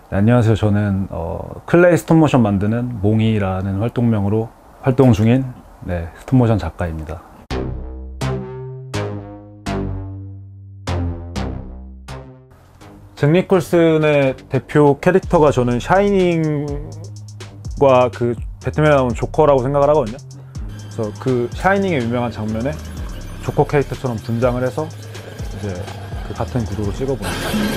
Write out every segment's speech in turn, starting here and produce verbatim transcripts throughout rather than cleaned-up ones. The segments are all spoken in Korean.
네, 안녕하세요. 저는 어, 클레이 스톱모션 만드는 몽이라는 활동명으로 활동 중인 네, 스톱모션 작가입니다. 잭 니콜슨의 대표 캐릭터가 저는 샤이닝과 그 배트맨에 나오는 조커라고 생각을 하거든요. 그래서 그 샤이닝의 유명한 장면에 조커 캐릭터처럼 분장을 해서 이제 그 같은 구도로 찍어보는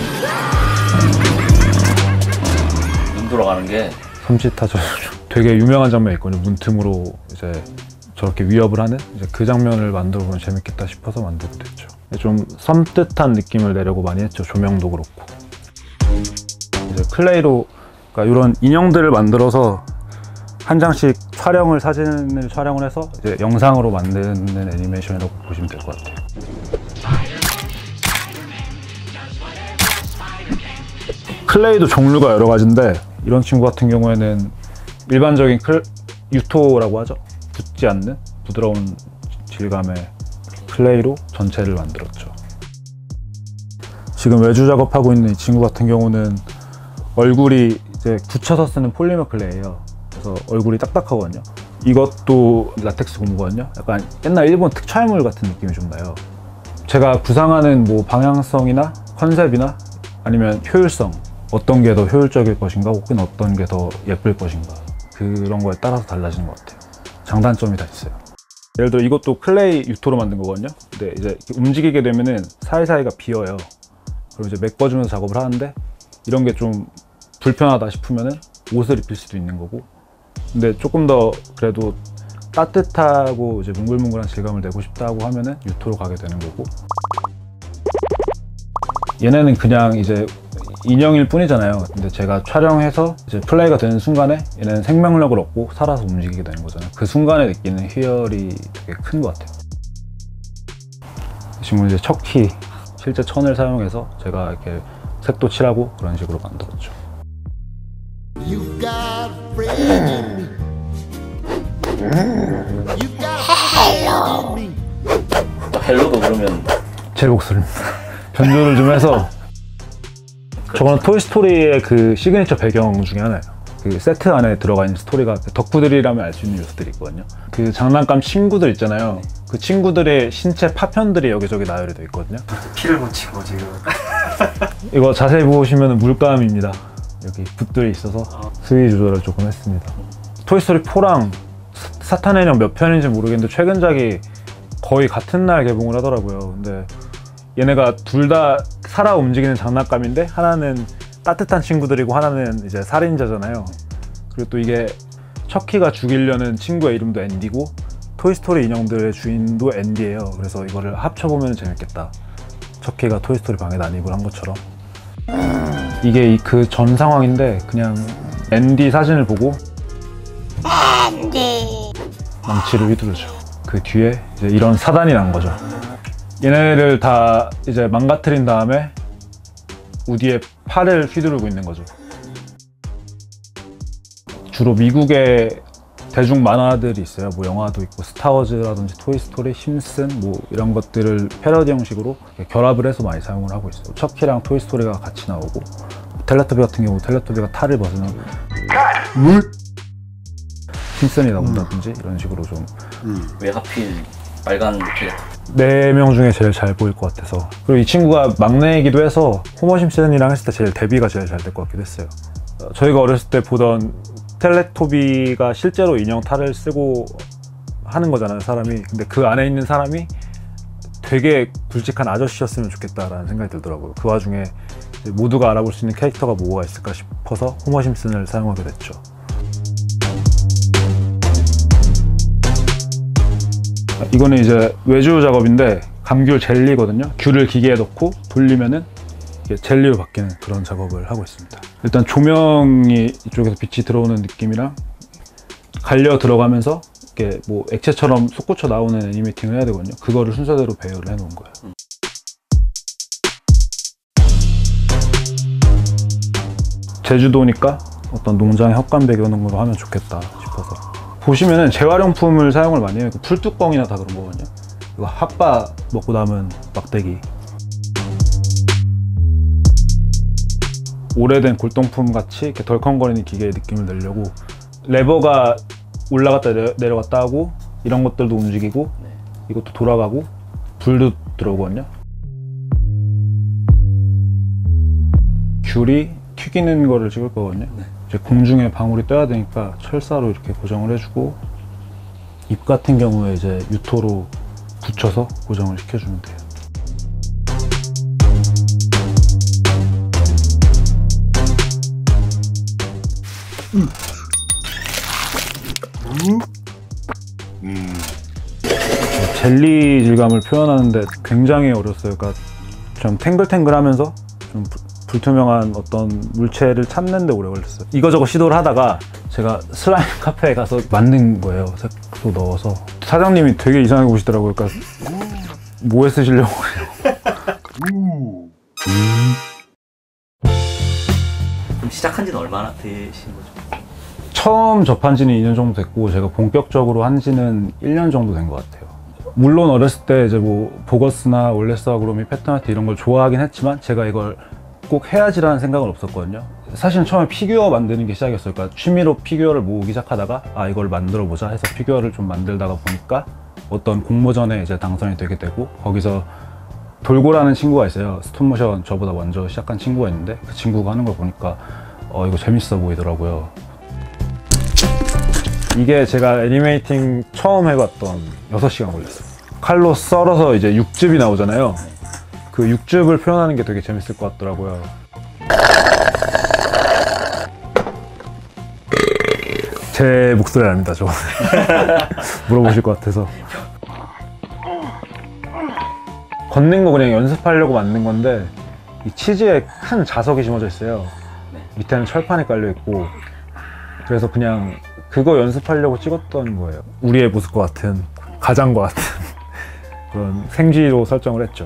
눈 돌아가는 게 섬찟하죠. 되게 유명한 장면이 있거든요. 문틈으로 이제 저렇게 위협을 하는 이제 그 장면을 만들어 보면 재밌겠다 싶어서 만들게 됐죠. 좀 섬뜩한 느낌을 내려고 많이 했죠. 조명도 그렇고. 이제 클레이로 그러니까 이런 인형들을 만들어서 한 장씩 촬영을 사진을 촬영을 해서 이제 영상으로 만드는 애니메이션이라고 보시면 될 것 같아요. 클레이도 종류가 여러 가지인데 이런 친구 같은 경우에는 일반적인 클, 유토라고 하죠. 붙지 않는 부드러운 질감의 클레이로 전체를 만들었죠. 지금 외주 작업하고 있는 이 친구 같은 경우는 얼굴이 이제 붙여서 쓰는 폴리머 클레이예요. 그래서 얼굴이 딱딱하거든요. 이것도 라텍스 고무거든요. 약간 옛날 일본 특촬물 같은 느낌이 좀 나요. 제가 구상하는 뭐 방향성이나 컨셉이나 아니면 효율성, 어떤 게 더 효율적일 것인가 혹은 어떤 게 더 예쁠 것인가, 그런 거에 따라서 달라지는 것 같아요. 장단점이 다 있어요. 예를 들어 이것도 클레이 유토로 만든 거거든요. 근데 이제 움직이게 되면은 사이사이가 비어요. 그리고 이제 메꿔주면서 작업을 하는데 이런 게 좀 불편하다 싶으면은 옷을 입힐 수도 있는 거고, 근데 조금 더 그래도 따뜻하고 이제 뭉글뭉글한 질감을 내고 싶다고 하면은 유토로 가게 되는 거고, 얘네는 그냥 이제 인형일 뿐이잖아요. 근데 제가 촬영해서 이제 플레이가 되는 순간에 얘는 생명력을 얻고 살아서 움직이게 되는 거잖아요. 그 순간에 느끼는 희열이 되게 큰 것 같아요. 이 친구는 이제 척키, 실제 천을 사용해서 제가 이렇게 색도 칠하고 그런 식으로 만들었죠. 헬로 헬로도 그러면 제 목소리입니다. 변조를 좀 해서. 저거는 토이스토리의 그 시그니처 배경 중에 하나예요. 그 세트 안에 들어가 있는 스토리가 덕후들이라면 알 수 있는 요소들이 있거든요. 그 장난감 친구들 있잖아요. 그 친구들의 신체 파편들이 여기저기 나열이 되어 있거든요. 피를 묻히고 지금. 이거 자세히 보시면 물감입니다. 여기 붓들이 있어서 수위 조절을 조금 했습니다. 토이스토리 포랑 사탄의 인형 몇 편인지 모르겠는데 최근작이 거의 같은 날 개봉을 하더라고요. 근데 얘네가 둘 다 살아 움직이는 장난감인데 하나는 따뜻한 친구들이고 하나는 이제 살인자잖아요. 그리고 또 이게 척키가 죽이려는 친구의 이름도 앤디고 토이스토리 인형들의 주인도 앤디예요. 그래서 이거를 합쳐보면 재밌겠다. 척키가 토이스토리 방에 난입을 한 것처럼. 이게 그 전 상황인데 그냥 앤디 사진을 보고 앤디 망치를 휘두르죠. 그 뒤에 이제 이런 사단이 난 거죠. 얘네를 다 이제 망가뜨린 다음에 우디의 팔을 휘두르고 있는 거죠. 주로 미국의 대중 만화들이 있어요. 뭐 영화도 있고 스타워즈라든지 토이스토리, 심슨 뭐 이런 것들을 패러디 형식으로 결합을 해서 많이 사용을 하고 있어요. 척키랑 토이스토리가 같이 나오고, 텔레토비 같은 경우 텔레토비가 탈을 벗으면 심슨이 나온다든지 음. 이런 식으로 좀. 음. 왜 하필 빨간 텔레토비? 네 명 중에 제일 잘 보일 것 같아서. 그리고 이 친구가 막내이기도 해서 호머 심슨이랑 했을 때 제일 데뷔가 제일 잘 될 것 같기도 했어요. 저희가 어렸을 때 보던 텔레토비가 실제로 인형 탈을 쓰고 하는 거잖아요, 사람이. 근데 그 안에 있는 사람이 되게 굵직한 아저씨였으면 좋겠다라는 생각이 들더라고요. 그 와중에 모두가 알아볼 수 있는 캐릭터가 뭐가 있을까 싶어서 호머 심슨을 사용하게 됐죠. 이거는 이제 외주 작업인데 감귤 젤리거든요. 귤을 기계에 넣고 돌리면은 이게 젤리로 바뀌는 그런 작업을 하고 있습니다. 일단 조명이 이쪽에서 빛이 들어오는 느낌이랑 갈려 들어가면서 이렇게 뭐 액체처럼 솟구쳐 나오는 애니메이팅을 해야 되거든요. 그거를 순서대로 배열을 해 놓은 거예요. 제주도니까 어떤 농장의 헛간 배경으로 하면 좋겠다 싶어서. 보시면은 재활용품을 사용을 많이 해요. 풀뚜껑이나 다 그런 거거든요. 이거 핫바 먹고 남은 막대기, 오래된 골동품 같이 이렇게 덜컹거리는 기계의 느낌을 내려고 레버가 올라갔다 내려, 내려갔다 하고 이런 것들도 움직이고 네. 이것도 돌아가고 불도 들어오거든요. 귤이 튀기는 거를 찍을 거거든요. 네. 이제 공중에 방울이 떠야 되니까 철사로 이렇게 고정을 해주고 입 같은 경우에 이제 유토로 붙여서 고정을 시켜주면 돼요. 음. 음. 젤리 질감을 표현하는데 굉장히 어려웠어요. 그러니까 좀 탱글탱글하면서 좀 불투명한 어떤 물체를 찾는 데 오래 걸렸어요. 이거저거 시도를 하다가 제가 슬라임 카페에 가서 만든 거예요. 색소 넣어서. 사장님이 되게 이상하게 보시더라고요. 그러니까 뭐에 쓰시려고 그래요. 그럼 시작한 지는 얼마나 되신 거죠? 처음 접한 지는 이 년 정도 됐고 제가 본격적으로 한 지는 일 년 정도 된 것 같아요. 물론 어렸을 때 이제 뭐 보거스나 올레스 아그로미, 패턴 아트 이런 걸 좋아하긴 했지만 제가 이걸 꼭 해야지라는 생각은 없었거든요. 사실 처음에 피규어 만드는 게 시작이었어요. 그러니까 취미로 피규어를 모으기 시작하다가 아 이걸 만들어 보자 해서 피규어를 좀 만들다가 보니까 어떤 공모전에 이제 당선이 되게 되고 거기서 돌고라는 친구가 있어요. 스톱모션 저보다 먼저 시작한 친구가 있는데 그 친구가 하는 걸 보니까 어 이거 재밌어 보이더라고요. 이게 제가 애니메이팅 처음 해봤던 여섯 시간 걸렸어요. 칼로 썰어서 이제 육즙이 나오잖아요. 그 육즙을 표현하는 게 되게 재밌을 것 같더라고요. 제 목소리 아닙니다, 저거. 물어보실 것 같아서. 걷는 거 그냥 연습하려고 만든 건데 이 치즈에 큰 자석이 심어져 있어요. 밑에는 철판이 깔려 있고 그래서 그냥 그거 연습하려고 찍었던 거예요. 우리의 모습과 같은, 가장과 같은 그런 생쥐로 설정을 했죠.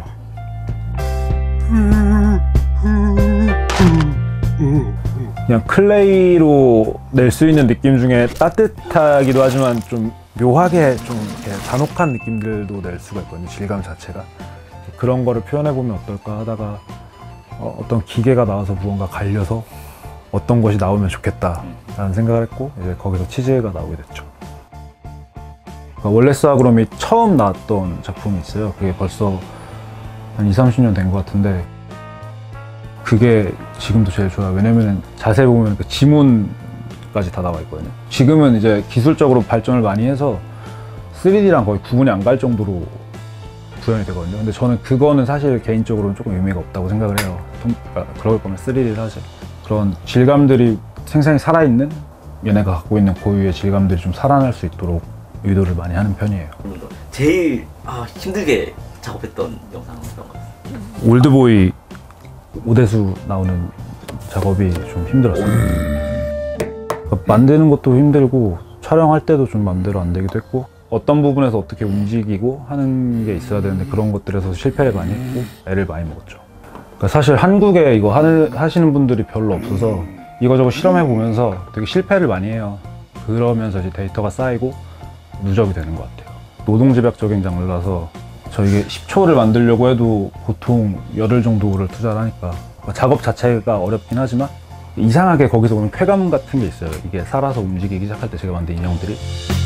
그냥 클레이로 낼 수 있는 느낌 중에 따뜻하기도 하지만 좀 묘하게 좀 이렇게 잔혹한 느낌들도 낼 수가 있거든요. 질감 자체가. 그런 거를 표현해보면 어떨까 하다가 어, 어떤 기계가 나와서 무언가 갈려서 어떤 것이 나오면 좋겠다 라는 생각을 했고 이제 거기서 치즈가 나오게 됐죠. 그러니까 월레스 아그롬이 처음 나왔던 작품이 있어요. 그게 벌써 한 이삼십 년 된 것 같은데 그게 지금도 제일 좋아요. 왜냐면 자세히 보면 그 지문까지 다 나와 있거든요. 지금은 이제 기술적으로 발전을 많이 해서 쓰리디랑 거의 구분이 안 갈 정도로 구현이 되거든요. 근데 저는 그거는 사실 개인적으로는 조금 의미가 없다고 생각을 해요. 그러니까 그럴 거면 쓰리디를 하지. 그런 질감들이 생생히 살아있는 얘네가 갖고 있는 고유의 질감들이 좀 살아날 수 있도록 의도를 많이 하는 편이에요. 제일 아, 힘들게 작업했던 영상은 어떤 것 같아요? 올드보이 오대수 나오는 작업이 좀 힘들었어요. 그러니까 만드는 것도 힘들고 촬영할 때도 좀 맘대로 안 되기도 했고 어떤 부분에서 어떻게 움직이고 하는 게 있어야 되는데 그런 것들에서 실패를 많이 했고 애를 많이 먹었죠. 그러니까 사실 한국에 이거 하는, 하시는 분들이 별로 없어서 이거저거 실험해 보면서 되게 실패를 많이 해요. 그러면서 이제 데이터가 쌓이고 누적이 되는 것 같아요. 노동집약적인 장르라서 저 이게 십 초를 만들려고 해도 보통 열흘 정도를 투자를 하니까 작업 자체가 어렵긴 하지만 이상하게 거기서 오는 쾌감 같은 게 있어요. 이게 살아서 움직이기 시작할 때 제가 만든 인형들이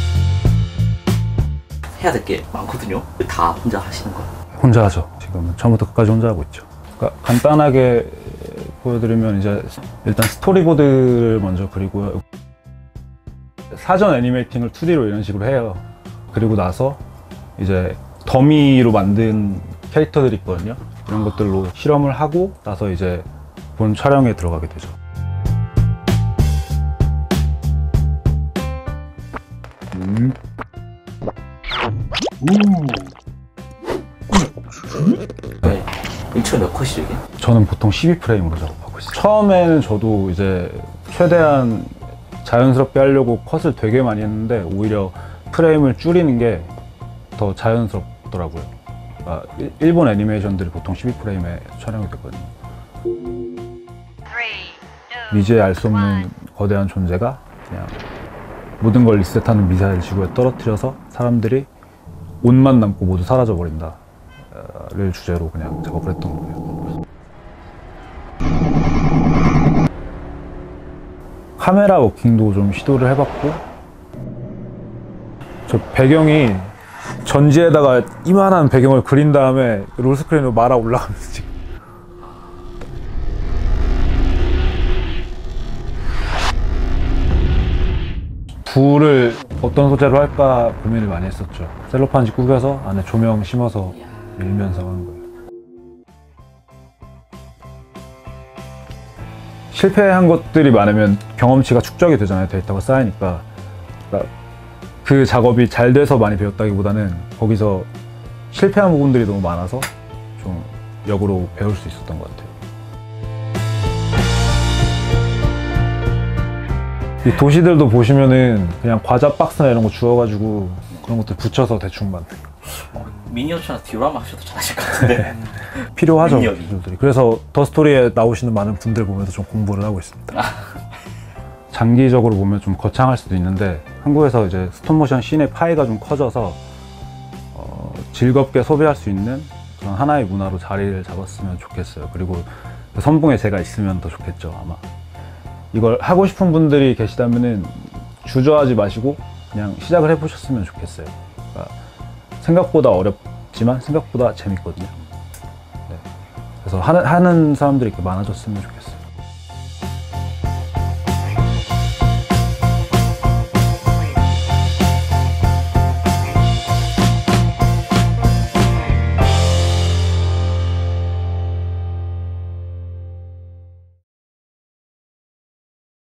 해야 될 게 많거든요. 다 혼자 하시는 거예요? 혼자 하죠. 지금은 처음부터 끝까지 혼자 하고 있죠. 그러니까 간단하게 보여드리면 이제 일단 스토리보드를 먼저 그리고요. 사전 애니메이팅을 투디로 이런 식으로 해요. 그리고 나서 이제 더미로 만든 캐릭터들이 있거든요. 이런 것들로 실험을 하고 나서 이제 본 촬영에 들어가게 되죠. 음. 네. 인출 몇 컷이죠 이게? 저는 보통 십이 프레임으로 작업하고 있어요. 처음에는 저도 이제 최대한 자연스럽게 하려고 컷을 되게 많이 했는데 오히려 프레임을 줄이는 게 더 자연스럽더라고요. 그러니까 일본 애니메이션들이 보통 십이 프레임에 촬영이 됐거든요. 미지의 알 수 없는 거대한 존재가 그냥 모든 걸 리셋하는 미사일 지구에 떨어뜨려서 사람들이 옷만 남고 모두 사라져버린다 를 주제로 그냥 작업을 했던 거예요. 카메라 워킹도 좀 시도를 해봤고, 저 배경이 전지에다가 이만한 배경을 그린 다음에 롤스크린으로 말아 올라가면서 지금. 불을 어떤 소재로 할까 고민을 많이 했었죠. 셀로판지 구겨서 안에 조명 심어서 밀면서 하는 거예요. 실패한 것들이 많으면 경험치가 축적이 되잖아요. 데이터가 쌓이니까. 그러니까 그 작업이 잘 돼서 많이 배웠다기보다는 거기서 실패한 부분들이 너무 많아서 좀 역으로 배울 수 있었던 것 같아요. 이 도시들도 보시면은 그냥 과자 박스나 이런 거 주워가지고 그런 것들 붙여서 대충 만든 어, 미니어처나 디오라마 하셔도 잘하실 것 같은데. 필요하죠, 능력이. 기술들이. 그래서 더스토리에 나오시는 많은 분들 보면서 좀 공부를 하고 있습니다. 장기적으로 보면 좀 거창할 수도 있는데 한국에서 이제 스톱모션 씬의 파이가 좀 커져서 어, 즐겁게 소비할 수 있는 그런 하나의 문화로 자리를 잡았으면 좋겠어요. 그리고 그 선봉에 제가 있으면 더 좋겠죠, 아마. 이걸 하고 싶은 분들이 계시다면은 주저하지 마시고 그냥 시작을 해보셨으면 좋겠어요. 그러니까 생각보다 어렵지만 생각보다 재밌거든요. 네. 그래서 하는, 하는 사람들이 이렇게 많아졌으면 좋겠어요.